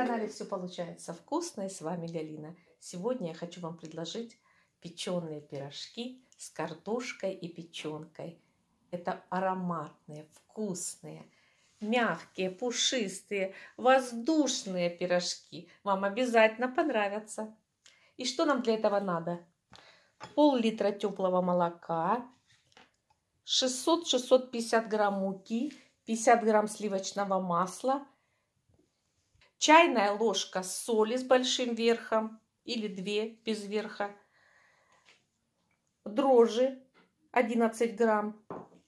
канале все получается вкусно, и с вами Галина. Сегодня я хочу вам предложить печеные пирожки с картошкой и печенкой. Это ароматные, вкусные, мягкие, пушистые, воздушные пирожки. Вам обязательно понравятся. И что нам для этого надо? Пол-литра теплого молока, 600-650 грамм муки, 50 грамм сливочного масла, чайная ложка соли с большим верхом или 2 без верха, дрожжи 11 грамм,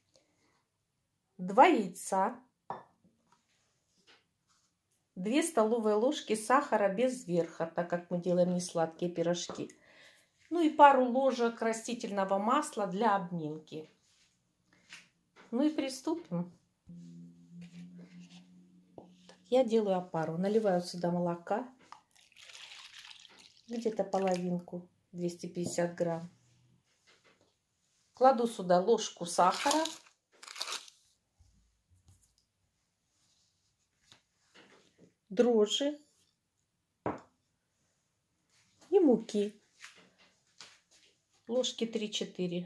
2 яйца, 2 столовые ложки сахара без верха, так как мы делаем несладкие пирожки. Ну и пару ложек растительного масла для обминки. Ну и приступим. Я делаю опару. Наливаю сюда молока, где-то половинку, 250 грамм. Кладу сюда ложку сахара, дрожжи и муки. Ложки 3-4.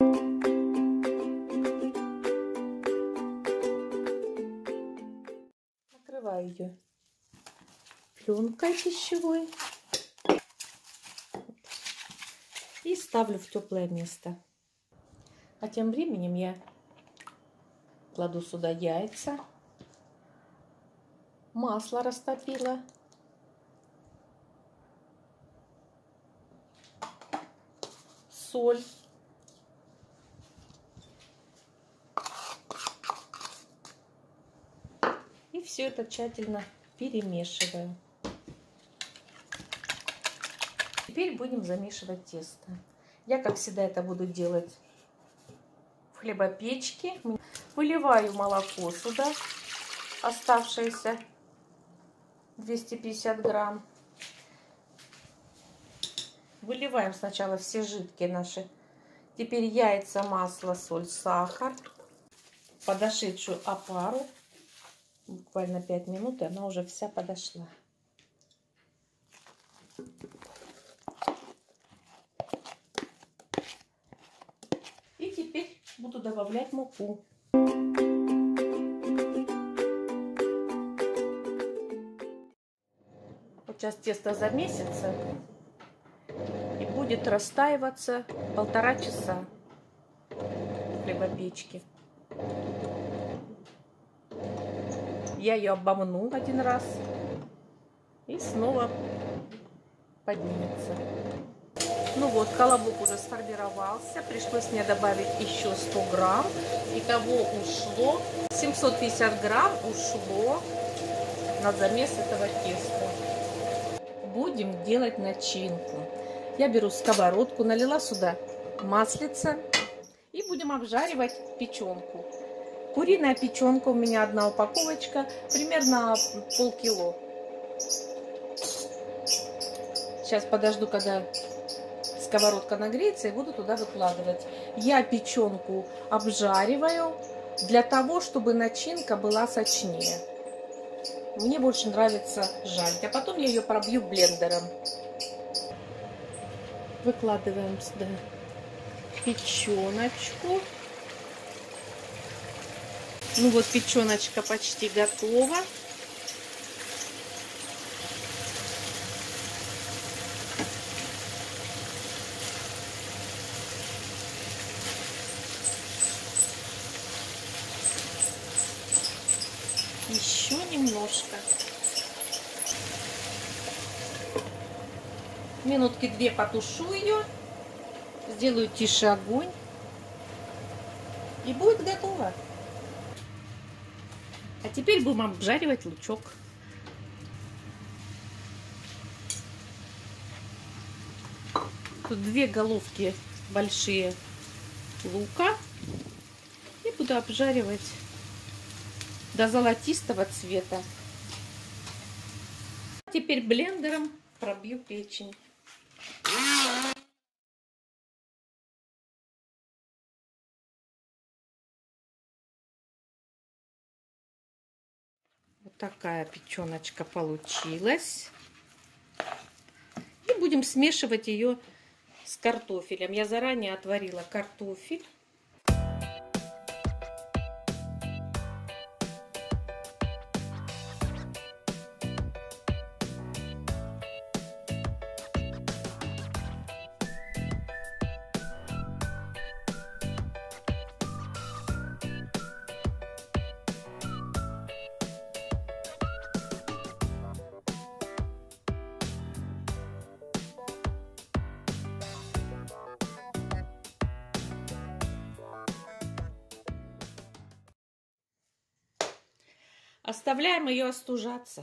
Накрываю ее пленкой пищевой и ставлю в теплое место. А тем временем я кладу сюда яйца, масло растопила, соль, и все это тщательно перемешиваю. Теперь будем замешивать тесто. Я, как всегда, это буду делать в хлебопечке. Выливаю молоко сюда, оставшееся 250 грамм. Выливаем сначала все жидкие наши. Теперь яйца, масло, соль, сахар. Подошедшую опару. Буквально 5 минут, и она уже вся подошла. И теперь буду добавлять муку. Вот сейчас тесто замесится и будет растаиваться 1,5 часа в хлебопечке. Я ее обомну один раз и снова поднимется. Ну вот, колобок уже сформировался. Пришлось мне добавить еще 100 грамм. Итого ушло 750 грамм ушло на замес этого теста. Будем делать начинку. Я беру сковородку, налила сюда маслица и будем обжаривать печенку. Куриная печенка у меня 1 упаковочка, примерно полкило. Сейчас подожду, когда сковородка нагреется, и буду туда выкладывать. Я печенку обжариваю для того, чтобы начинка была сочнее. Мне больше нравится жарить, а потом я ее пробью блендером. Выкладываем сюда печеночку. Ну вот, печеночка почти готова. Еще немножко. Минутки 2 потушу ее. Сделаю тише огонь. И будет готово. А теперь будем обжаривать лучок. Тут 2 головки большие лука. И буду обжаривать до золотистого цвета. Теперь блендером пробью печень. Вот такая печеночка получилась. И будем смешивать ее с картофелем. Я заранее отварила картофель. Оставляем ее остужаться.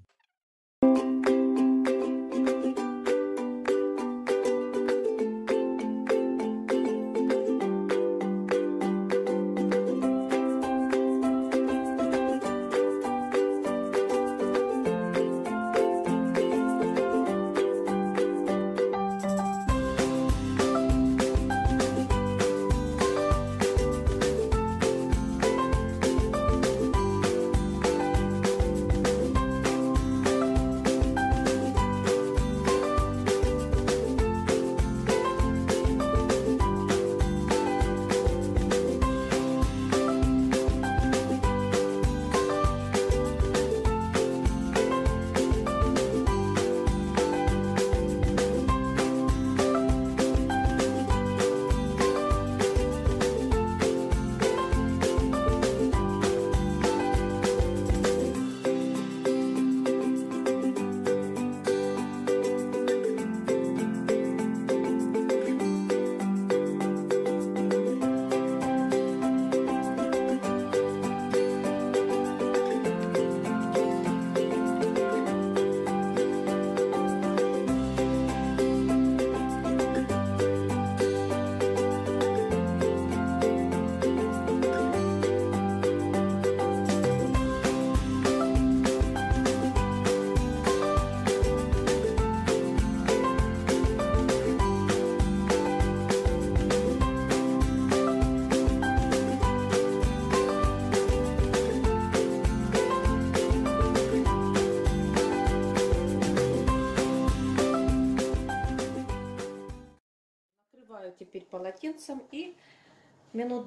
Накрываю теперь полотенцем и минут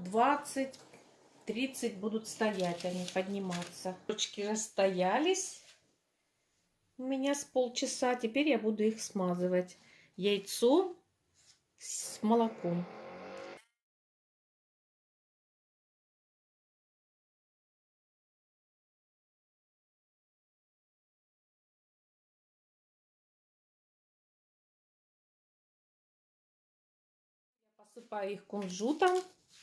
20-30 будут стоять, они подниматься. Ручки расстоялись у меня с полчаса. Теперь я буду их смазывать. Яйцо с молоком. Посыпаю их кунжутом.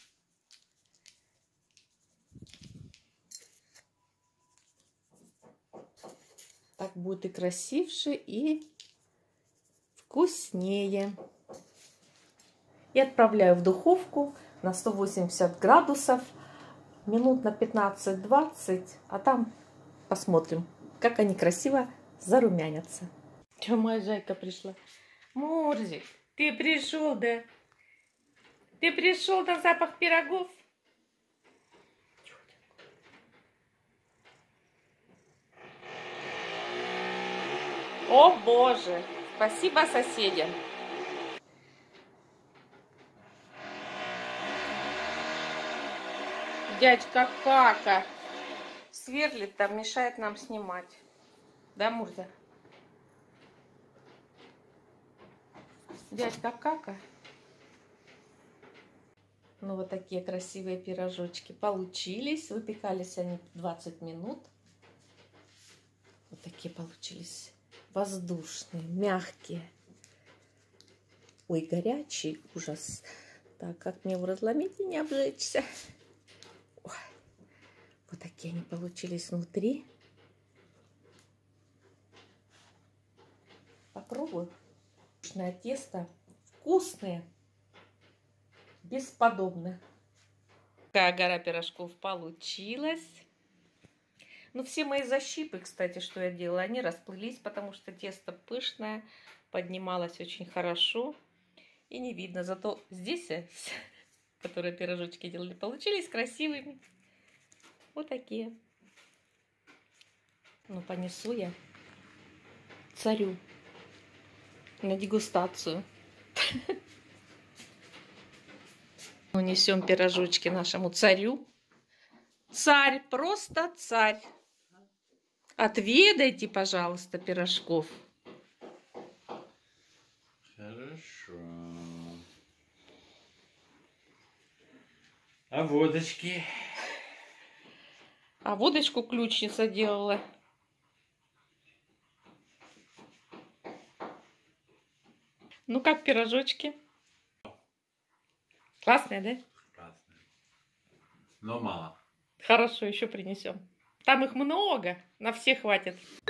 Так будет и красивше, и вкуснее. И отправляю в духовку на 180 градусов минут на 15-20, а там посмотрим, как они красиво зарумянятся. Че, моя зайка пришла? Мурзик, ты пришел, да? Ты пришел на запах пирогов? О, Боже! Спасибо соседям. Дядька Кака сверлит там, мешает нам снимать. Да, Мурза? Дядька Кака. Ну, вот такие красивые пирожочки получились. Выпекались они 20 минут. Вот такие получились. Воздушные, мягкие. Ой, горячий, ужас. Так, как мне в разломить и не обжечься. Ой, вот такие они получились внутри. Попробую. Вкусное тесто. Вкусные. Бесподобно. Какая гора пирожков получилась. Ну, все мои защипы, кстати, что я делала, они расплылись, потому что тесто пышное, поднималось очень хорошо. И не видно. Зато здесь, которые пирожочки делали, получились красивыми. Вот такие. Ну, понесу я царю на дегустацию. Унесем пирожочки нашему царю. Царь, просто царь. Отведайте, пожалуйста, пирожков. Хорошо. А водочки? А водочку ключница делала. Ну как пирожочки? Классные, да? Красные. Но мало. Хорошо, еще принесем. Там их много, на всех хватит.